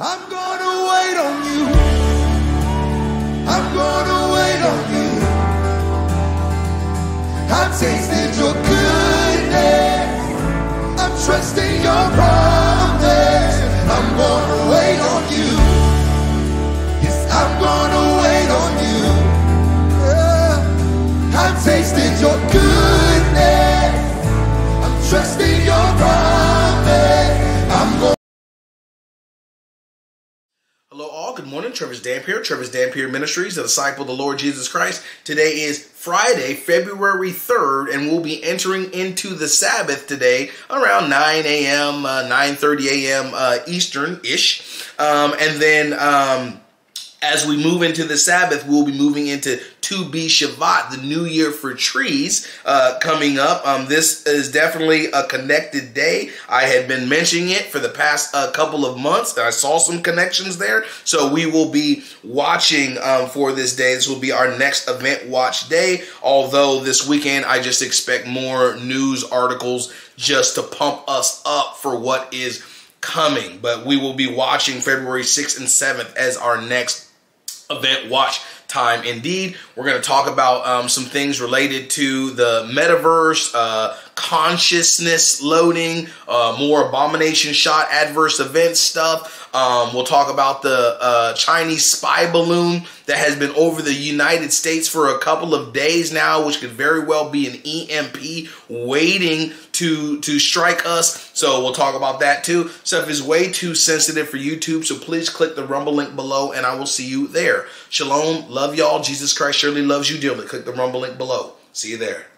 I'm gonna wait on you. I'm gonna wait on you. I've tasted your goodness. I'm trusting your promise. I'm gonna wait on you. Yes, I'm gonna wait on you. I've tasted your goodness. I'm trusting your promise. I'm going. Hello all, good morning. Trevor's Dampier, Trevor's Dampier Ministries, a disciple of the Lord Jesus Christ. Today is Friday, February 3rd, and we'll be entering into the Sabbath today around 9 a.m., 9:30 a.m. Eastern-ish. And then as we move into the Sabbath, we'll be moving into To Be Shabbat, the New Year for trees, coming up. This is definitely a connected day. I had been mentioning it for the past couple of months, and I saw some connections there. So we will be watching for this day. This will be our next event watch day. Although this weekend, I just expect more news articles just to pump us up for what is coming. But we will be watching February 6th and 7th as our next event watch time. Indeed, we're going to talk about some things related to the metaverse, consciousness loading, more abomination shot, adverse event stuff. We'll talk about the Chinese spy balloon that has been over the United States for a couple of days now, which could very well be an EMP waiting to strike us. So we'll talk about that too. Stuff is way too sensitive for YouTube, so please click the Rumble link below and I will see you there. Shalom, love y'all. Jesus Christ surely loves you dearly. Click the Rumble link below. See you there.